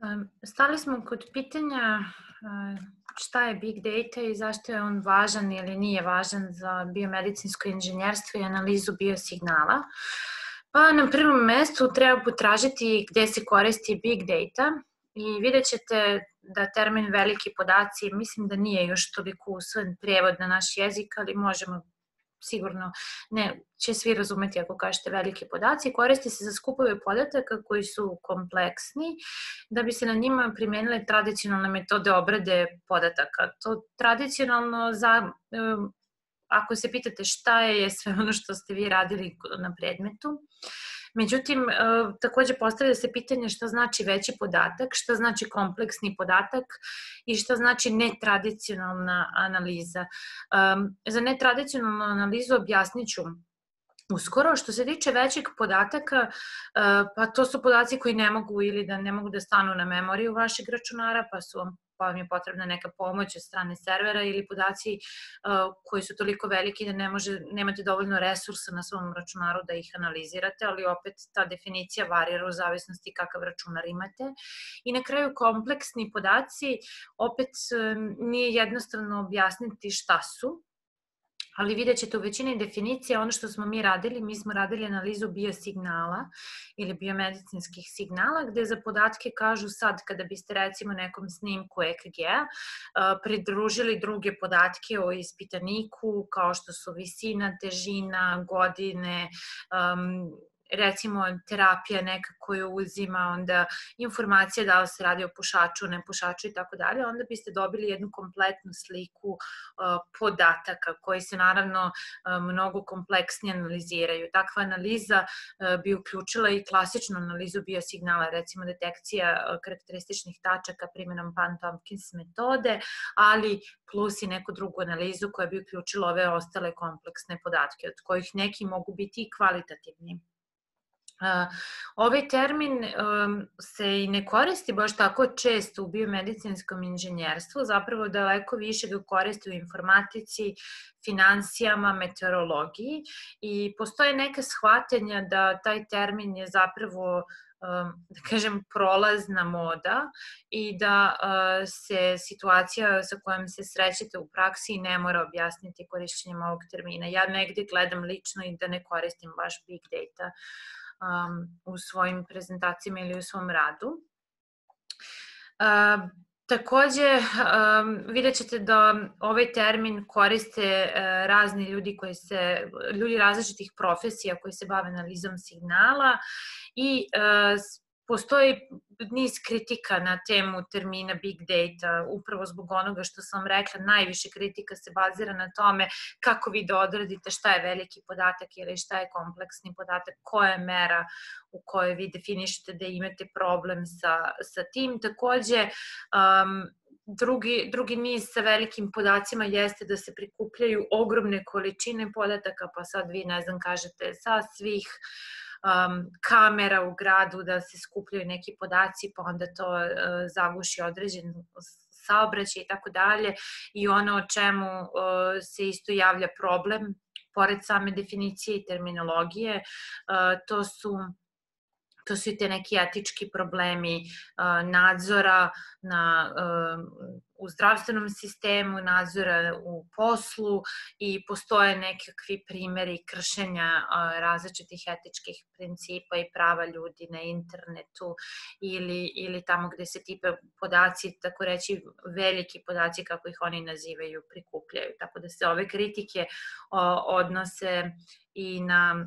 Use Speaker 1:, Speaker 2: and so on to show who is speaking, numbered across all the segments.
Speaker 1: Stali smo kod pitanja šta je big data i zašto je on važan ili nije važan za biomedicinsko inženjerstvo i analizu biosignala. Pa na prvom mestu treba potražiti gde se koristi big data i vidjet ćete da termin veliki podaci, mislim da nije još toliko usvojen prijevod na naš jezik, ali možemo sigurno, će svi razumeti ako kažete veliki podaci, koristi se za skupove podataka koji su kompleksni, da bi se na njima primenile tradicionalne metode obrade podataka. To tradicionalno, ako se pitate šta je sve ono što ste vi radili na predmetu. Međutim, takođe postavlja se pitanje šta znači veći podatak, šta znači kompleksni podatak i šta znači netradicionalna analiza. Za netradicionalnu analizu objasnit ću uskoro. Što se tiče većeg podataka, pa to su podaci koji ne mogu ili da ne mogu da stanu na memoriju vašeg računara, pa vam je potrebna neka pomoć od strane servera ili podaci koji su toliko veliki da nemate dovoljno resursa na svom računaru da ih analizirate, ali opet ta definicija varira u zavisnosti kakav računar imate. I na kraju kompleksni podaci, opet nije jednostavno objasniti šta su, ali vidjet ćete u većini definicija ono što smo mi smo radili analizu biosignala ili biomedicinskih signala, gde za podatke kažu sad kada biste recimo nekom snimku EKG-a pridružili druge podatke o ispitaniku, kao što su visina, težina, godine, recimo terapija neka koju uzima, onda informacija da li se radi o pušaču, nepušaču i tako dalje, onda biste dobili jednu kompletnu sliku podataka koji se naravno mnogo kompleksnije analiziraju. Takva analiza bi uključila i klasičnu analizu biosignala, recimo detekcija karakterističnih tačaka primjenom Pan-Tompkins metode, ali plus i neku drugu analizu koja bi uključila ove ostale kompleksne podatke, od kojih neki mogu biti i kvalitativni. Ovaj termin se i ne koristi baš tako često u biomedicinskom inženjerstvu, zapravo daleko više ga koristi u informatici, finansijama, meteorologiji i postoje neka shvatanja da taj termin je zapravo, da kažem, prolazna moda i da se situacija sa kojom se srećete u praksi ne mora objasniti korišćenjem ovog termina. Ja negde gledam lično i da ne koristim baš big data u svojim prezentacijama ili u svom radu. Takođe, vidjet ćete da ovaj termin koriste razni ljudi različitih profesija koji se bave analizom signala i postoji niz kritika na temu termina big data, upravo zbog onoga što sam rekla, najviše kritika se bazira na tome kako vi da odredite šta je veliki podatak ili šta je kompleksni podatak, koja je mera u kojoj vi definišete da imate problem sa tim. Takođe, drugi niz sa velikim podacima jeste da se prikupljaju ogromne količine podataka, pa sad vi, ne znam, kažete sa svih kamera u gradu da se skupljaju neki podaci, pa onda to zaguši određen saobraćaj i tako dalje. I ono o čemu se isto javlja problem, pored same definicije i terminologije, to su i te neki etički problemi nadzora u zdravstvenom sistemu, nadzora u poslu i postoje nekakvi primeri kršenja različitih etičkih principa i prava ljudi na internetu ili tamo gde se tipe podaci, tako reći veliki podaci kako ih oni nazivaju, prikupljaju. Tako da se ove kritike odnose i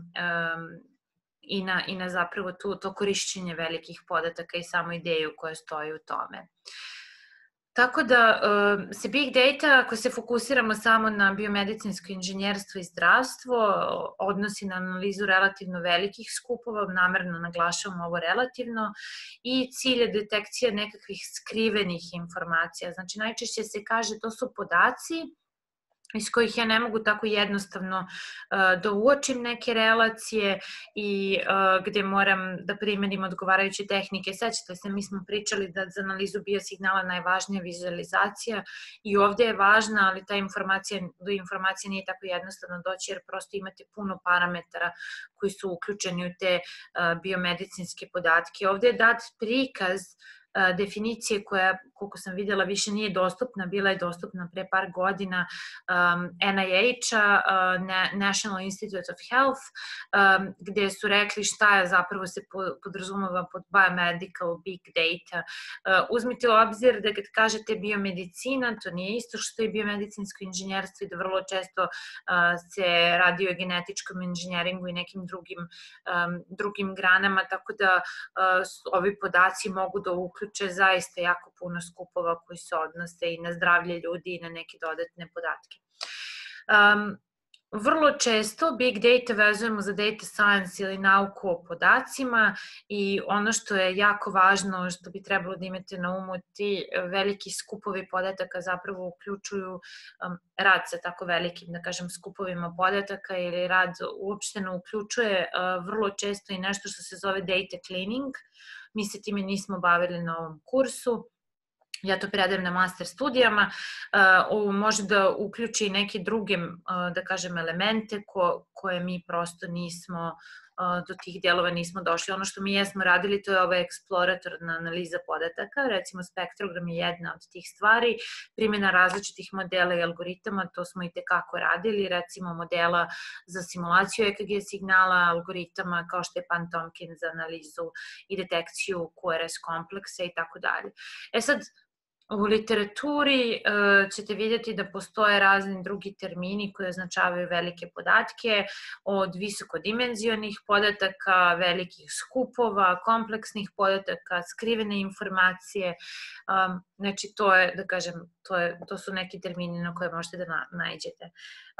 Speaker 1: na zapravo to korišćenje velikih podataka i samo ideju koja stoji u tome. Tako da se big data, ako se fokusiramo samo na biomedicinsko inženjerstvo i zdravstvo, odnosi na analizu relativno velikih skupova, namerno naglašavam ovo relativno, i cilj je detekcija nekakvih skrivenih informacija. Znači, najčešće se kaže to su podaci iz kojih ja ne mogu tako jednostavno da uočim neke relacije i gde moram da primenim odgovarajuće tehnike. Sećate se, mi smo pričali da za analizu biosignala najvažnija vizualizacija i ovde je važna, ali do informacije nije tako jednostavno doći jer prosto imate puno parametara koji su uključeni u te biomedicinske podatke. Ovde je dat prikaz definicije koja, koliko sam vidjela, više nije dostupna, bila je dostupna pre par godina, NIH-a, National Institute of Health, gde su rekli šta je zapravo se podrazumeva pod biomedical big data. Uzmite u obzir da kad kažete biomedicina, to nije isto što je biomedicinsko inženjerstvo i da vrlo često se radi o genetičkom inženjeringu i nekim drugim granama, tako da ovi podaci mogu da uključe zaista jako puno skupova koji se odnose i na zdravlje ljudi i na neke dodatne podatke. Vrlo često big data vezujemo za data science ili nauku o podacima i ono što je jako važno, što bi trebalo da imate na umu, ti veliki skupovi podataka zapravo uključuju rad sa tako velikim, da kažem, skupovima podataka ili rad uopšteno uključuje vrlo često i nešto što se zove data cleaning. Mi se time nismo bavili na ovom kursu. Ja to predajem na master studijama, može da uključi i neke druge, da kažem, elemente koje mi prosto nismo, do tih dijelova nismo došli. Ono što mi jesmo radili, to je ova eksploratorna analiza podataka, recimo spektrogram je jedna od tih stvari, primjena različitih modela i algoritama, to smo i tekako radili, recimo modela za simulaciju EKG signala, algoritama kao što je Pan-Tompkins za analizu i detekciju QRS kompleksa i tako dalje. Sad, u literaturi ćete vidjeti da postoje razni drugi termini koji označavaju velike podatke, od visokodimenzionih podataka, velikih skupova, kompleksnih podataka, skrivene informacije. Znači, to je, da kažem, to su neki termini na koje možete da naiđete.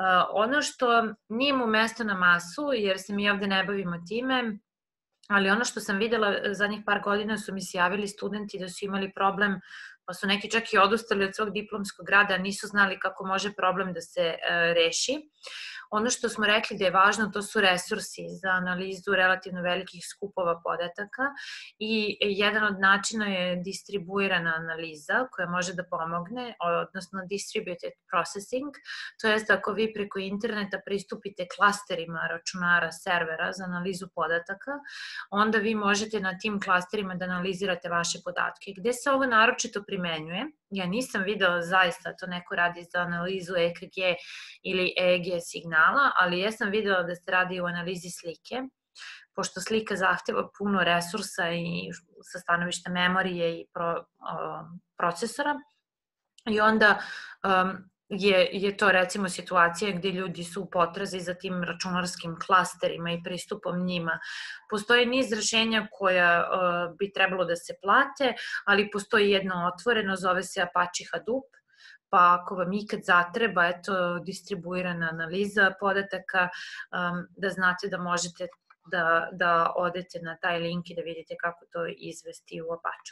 Speaker 1: Ono što nije mu mesto na masu, jer se mi ovde ne bavimo time, ali ono što sam videla zadnjih par godina su mi se javili studenti da su imali problem, pa su neki čak i odustali od svog diplomskog rada, nisu znali kako može problem da se reši. Ono što smo rekli da je važno, to su resursi za analizu relativno velikih skupova podataka i jedan od načina je distribuirana analiza koja može da pomogne, odnosno distributed processing, to jest ako vi preko interneta pristupite klasterima računara, servera za analizu podataka, onda vi možete na tim klasterima da analizirate vaše podatke. Gde se ovo naročito primenjuje? Ja nisam videla zaista to neko radi za analizu EKG ili EEG signala, ali ja sam videla da se radi u analizi slike, pošto slika zahteva puno resursa i sa stanovišta memorije i procesora. I onda je to recimo situacija gdje ljudi su u potrazi za tim računarskim klasterima i pristupom njima. Postoji niz rešenja koja bi trebalo da se plate, ali postoji jedno otvoreno, zove se Apache Hadoop, pa ako vam ikad zatreba, eto, distribuirana analiza podataka, da znate da možete da odete na taj link i da vidite kako to izvesti u Apache.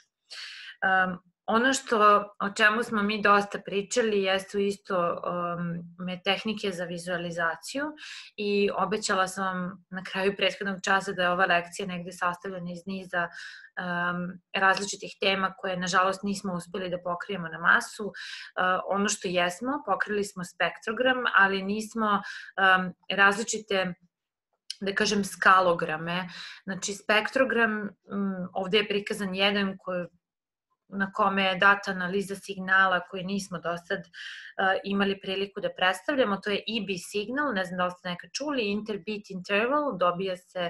Speaker 1: Ono o čemu smo mi dosta pričali jesu isto tehnike za vizualizaciju i obećala sam vam na kraju prethodnog časa da je ova lekcija negde sastavljena iz niza različitih tema koje nažalost nismo uspjeli da pokrijemo na masu. Ono što jesmo, pokrili smo spektrogram, ali nismo različite, da kažem, skalograme. Znači, spektrogram, ovde je prikazan jedan na kome je data analiza signala koje nismo do sad imali priliku da predstavljamo, to je EB signal, ne znam da li ste nekad čuli, interbeat interval, dobija se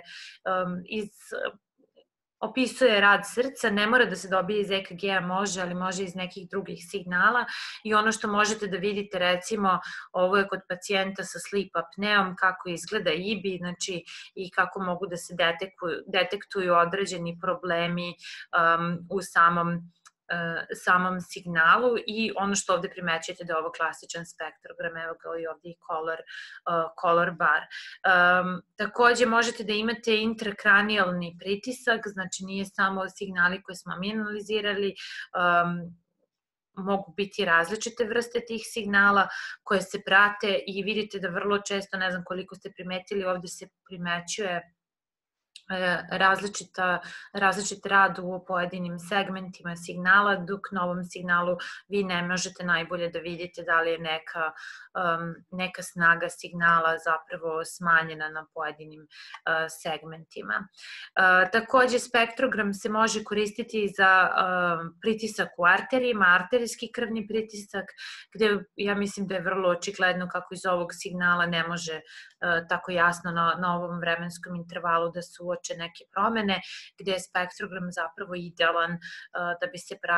Speaker 1: opisuje rad srca, ne mora da se dobije iz EKG-a, može, ali može iz nekih drugih signala i ono što možete da vidite, recimo, ovo je kod pacijenta sa sleep apneom, kako izgleda EB, znači i kako mogu da se detektuju određeni problemi u samom signalu i ono što ovde primećujete da je ovo klasičan spektrogram, evo ga i ovde i color bar. Takođe možete da imate intrakranijalni pritisak, znači nije samo signali koje smo mi analizirali, mogu biti različite vrste tih signala koje se prate i vidite da vrlo često, ne znam koliko ste primetili, ovde se primećuje različit rad u pojedinim segmentima signala, dok na ovom signalu vi ne možete najbolje da vidite da li je neka snaga signala zapravo smanjena na pojedinim segmentima. Takođe, spektrogram se može koristiti za pritisak u arterijima, arterijski krvni pritisak, gde ja mislim da je vrlo očigledno kako iz ovog signala ne može tako jasno na ovom vremenskom intervalu da se uoče neke promene, gde je spektrogram zapravo idealan da bi se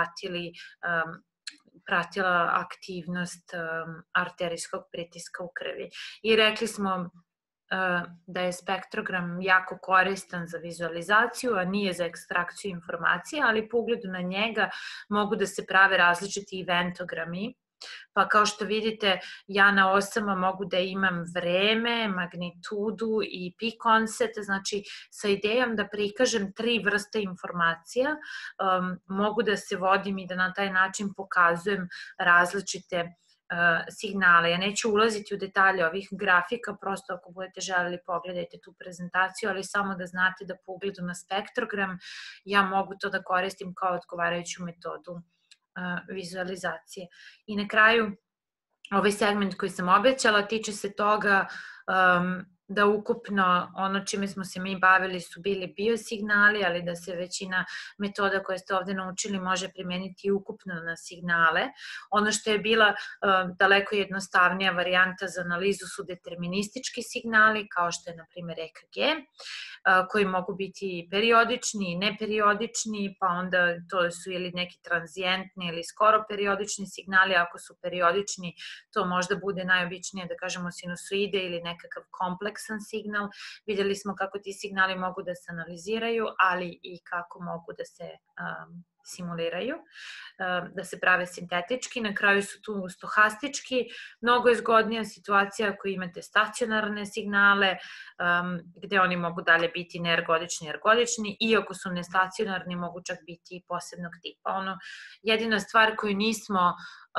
Speaker 1: pratila aktivnost arterijskog pritiska u krvi. I rekli smo da je spektrogram jako koristan za vizualizaciju, a nije za ekstrakciju informacija, ali po ugledu na njega mogu da se prave različiti eventogrami. Pa kao što vidite, ja na osama mogu da imam vreme, magnitudu i peak onset, znači sa idejom da prikažem 3 vrste informacija, mogu da se vodim i da na taj način pokazujem različite signale. Ja neću ulaziti u detalje ovih grafika, prosto ako budete želeli pogledajte tu prezentaciju, ali samo da znate da po ugledu na spektrogram ja mogu to da koristim kao odgovarajuću metodu vizualizacije. I na kraju, ovaj segment koji sam obećala tiče se toga da ukupno ono čime smo se mi bavili su bili biosignali, ali da se većina metoda koje ste ovde naučili može primeniti ukupno na signale. Ono što je bila daleko jednostavnija varijanta za analizu su deterministički signali, kao što je na primjer EKG, koji mogu biti periodični i neperiodični, pa onda to su ili neki tranzijentni ili skoro periodični signali. Ako su periodični, to možda bude najobičnije, da kažemo, sinusoide ili nekakav kompleksan signal. Vidjeli smo kako ti signali mogu da se analiziraju, ali i kako mogu da se simuliraju, da se prave sintetički. Na kraju su tu stohastički. Mnogo je zgodnija situacija ako imate stacionarne signale, gde oni mogu dalje biti neergodični i ergodični, i ako su nestacionarni mogu čak biti posebnog tipa. Jedina stvar koju nismo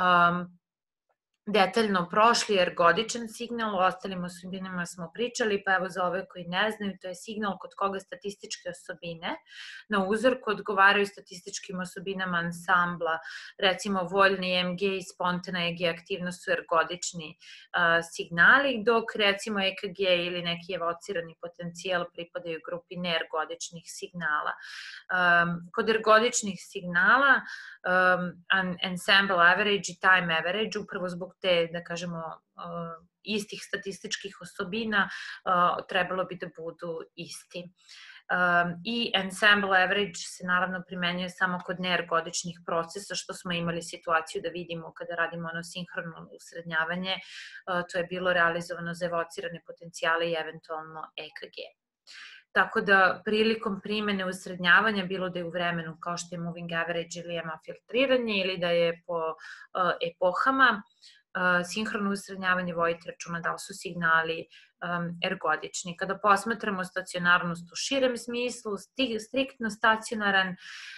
Speaker 1: detaljno prošli je ergodičan signal, o ostalim osobinama smo pričali, pa evo za ove koji ne znaju, to je signal kod koga statističke osobine na uzorku odgovaraju statističkim osobinama ansambla, recimo voljni EMG i spontana EG aktivnost su ergodični signali, dok recimo EKG ili neki evocirani potencijal pripadaju grupi neergodičnih signala. Kod ergodičnih signala ensemble average i time average, upravo zbog te, da kažemo, istih statističkih osobina, trebalo bi da budu isti. I ensemble average se naravno primenjuje samo kod neergodičnih procesa, što smo imali situaciju da vidimo kada radimo sinhrono usrednjavanje, to je bilo realizovano za evocirane potencijale i eventualno EKG. Tako da prilikom primene usrednjavanja, bilo da je u vremenu kao što je moving average ili EMA filtriranje ili da je po epohama, sinhrono usrednjavanje vodite računa da li su signali ergodični. Kada posmatramo stacionarnost u širem smislu, striktno stacionaran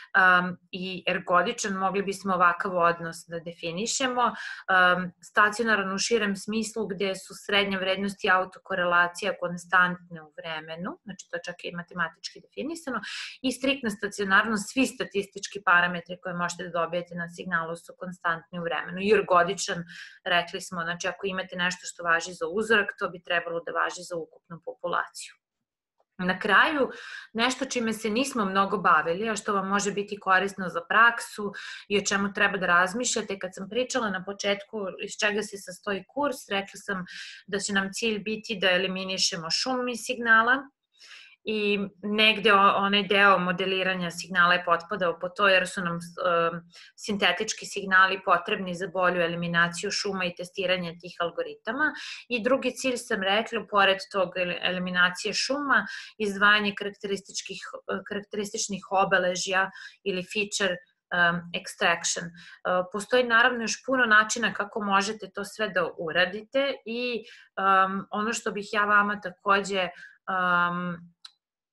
Speaker 1: i ergodičan, mogli bismo ovakav odnos da definišemo. Stacionaran u širem smislu gde su srednje vrednosti autokorelacija konstantne u vremenu, znači to čak je matematički definisano, i striktna stacionarnost, svi statistički parametri koje možete da dobijete na signalu su konstantni u vremenu. I ergodičan, rekli smo, znači ako imate nešto što važi za uzorak, to bi trebalo da važi za ukupnu populaciju. Na kraju, nešto čime se nismo mnogo bavili, a što vam može biti korisno za praksu i o čemu treba da razmišljate. Kad sam pričala na početku iz čega se sastoji kurs, rekla sam da će nam cilj biti da eliminišemo šum iz signala, i negde onaj deo modeliranja signala je potpadao po to, jer su nam sintetički signali potrebni za bolju eliminaciju šuma i testiranje tih algoritama. I drugi cilj sam rekla, pored tog eliminacije šuma, izdvajanje karakterističnih obeležja ili feature extraction. Postoji naravno još puno načina kako možete to sve da uradite, i ono što bih ja vama takođe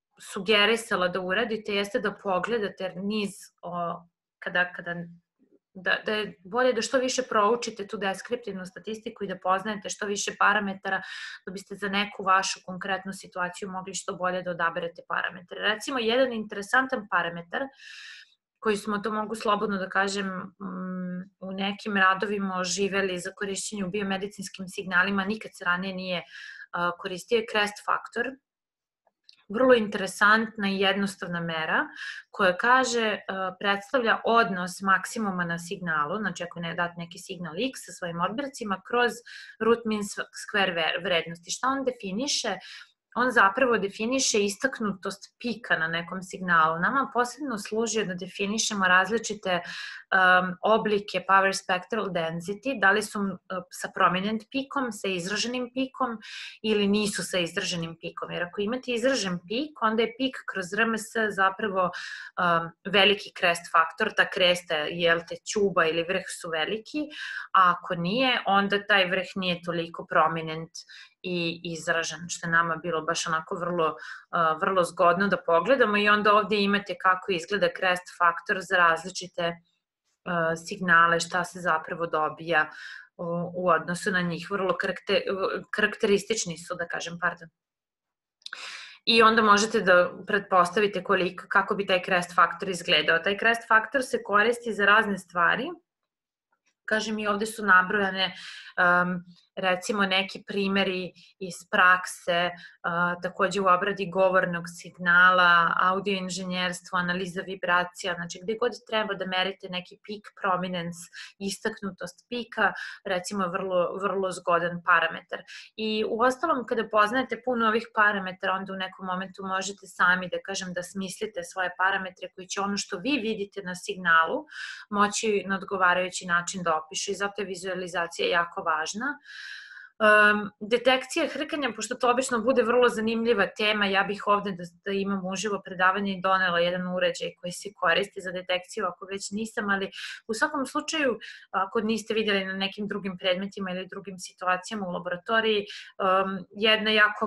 Speaker 1: sugerisala da uradite jeste da pogledate niz, kada da je bolje da što više proučite tu deskriptivnu statistiku i da poznajete što više parametara da biste za neku vašu konkretnu situaciju mogli što bolje da odaberete parametre. Recimo, jedan interesantan parametar koji smo, to mogu slobodno da kažem, u nekim radovima oživeli za korišćenje u biomedicinskim signalima, nikad se ranije nije koristio, je crest faktor. Vrlo interesantna i jednostavna mera koja kaže, predstavlja odnos maksimuma na signalu, znači ako ne date neki signal x sa svojim odbracima, kroz root mean square vrednosti. Šta on definiše? On zapravo definiše istaknutost pika na nekom signalu. Nama posebno služi da definišemo različite oblike power spectral density, da li su sa prominent pikom, sa izraženim pikom ili nisu sa izraženim pikom. Jer ako imate izražen pik, onda je pik kroz RMS zapravo veliki crest faktor, ta kresta, ćuba ili vrh su veliki, a ako nije, onda taj vrh nije toliko prominent i izražen, što je nama bilo baš onako vrlo zgodno da pogledamo. I onda ovde imate kako izgleda crest faktor za različite signale, šta se zapravo dobija u odnosu na njih. Vrlo karakteristični su, da kažem, I onda možete da pretpostavite kako bi taj crest faktor izgledao. Taj crest faktor se koristi za razne stvari. Kažem, i ovde su nabrojane recimo neki primeri iz prakse, takođe u obradi govornog signala, audio inženjerstvo, analiza vibracija, znači gde god treba da merite neki peak prominence, istaknutost pika, recimo vrlo zgodan parametar. I u ostalom, kada poznajete puno ovih parametara, onda u nekom momentu možete sami, da kažem, da smislite svoje parametre koji će ono što vi vidite na signalu moći na odgovarajući način da opišu, i zato je vizualizacija jako važna. Detekcija hrkanja, pošto to obično bude vrlo zanimljiva tema, ja bih ovde da imam uživo predavanje i donela jedan uređaj koji se koristi za detekciju, ako već nisam, ali u svakom slučaju, ako niste videli na nekim drugim predmetima ili drugim situacijama u laboratoriji, jedna jako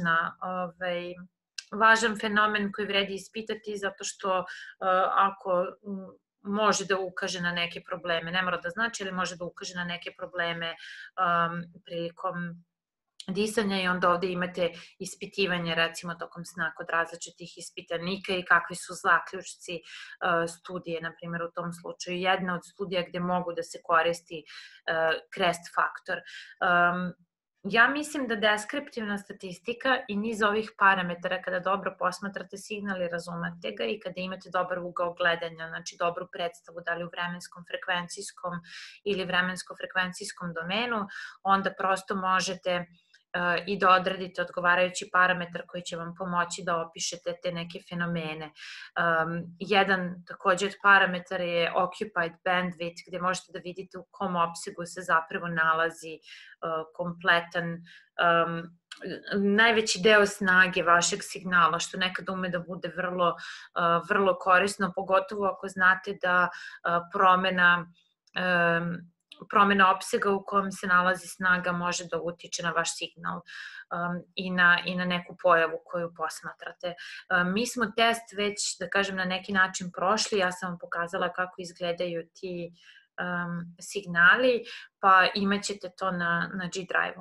Speaker 1: važan fenomen koji vredi ispitati, zato što ako može da ukaže na neke probleme, ne mora da znači, ali može da ukaže na neke probleme prilikom disanja, i onda ovde imate ispitivanje recimo tokom sna kod različitih ispitanika i kakvi su zaključci studije, na primjer u tom slučaju. Jedna od studija gde mogu da se koristi crest faktor. Ja mislim da deskriptivna statistika i niz ovih parametara, kada dobro posmatrate signal i razumete ga i kada imate dobar ugao gledanja, znači dobru predstavu da li u vremenskom frekvencijskom ili vremensko-frekvencijskom domenu, onda prosto možete i da odradite odgovarajući parametar koji će vam pomoći da opišete te neke fenomene. Jedan takođe od parametara je occupied bandwidth, gde možete da vidite u kom opsegu se zapravo nalazi kompletan najveći deo snage vašeg signala, što nekada ume da bude vrlo korisno, pogotovo ako znate da promena opsega u kojem se nalazi snaga može da utiče na vaš signal i na neku pojavu koju posmatrate. Mi smo test već, da kažem, na neki način prošli, ja sam vam pokazala kako izgledaju ti signali, pa imat ćete to na G Drive-u.